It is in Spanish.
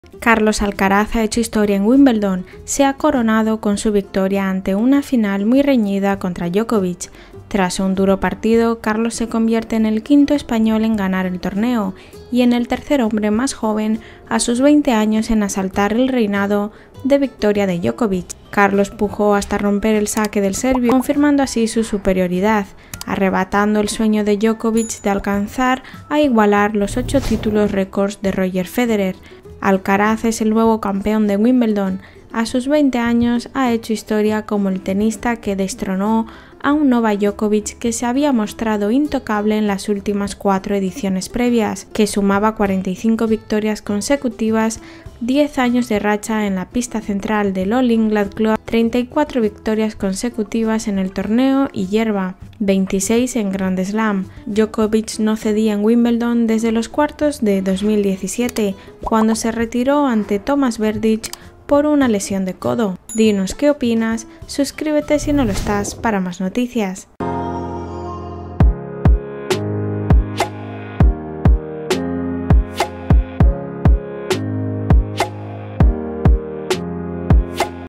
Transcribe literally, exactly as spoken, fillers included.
Carlos Alcaraz ha hecho historia en Wimbledon, se ha coronado con su victoria ante una final muy reñida contra Djokovic. Tras un duro partido, Carlos se convierte en el quinto español en ganar el torneo y en el tercer hombre más joven a sus veinte años en asaltar el reinado de victoria de Djokovic. Carlos pujó hasta romper el saque del serbio, confirmando así su superioridad, arrebatando el sueño de Djokovic de alcanzar a igualar los ocho títulos récords de Roger Federer. Alcaraz es el nuevo campeón de Wimbledon. A sus veinte años ha hecho historia como el tenista que destronó a un Novak Djokovic que se había mostrado intocable en las últimas cuatro ediciones previas, que sumaba cuarenta y cinco victorias consecutivas, diez años de racha en la pista central del All England Club, treinta y cuatro victorias consecutivas en el torneo y hierba, veintiséis en Grand Slam. Djokovic no cedía en Wimbledon desde los cuartos de dos mil diecisiete, cuando se retiró ante Thomas Berdych por una lesión de codo. Dinos qué opinas, suscríbete si no lo estás para más noticias.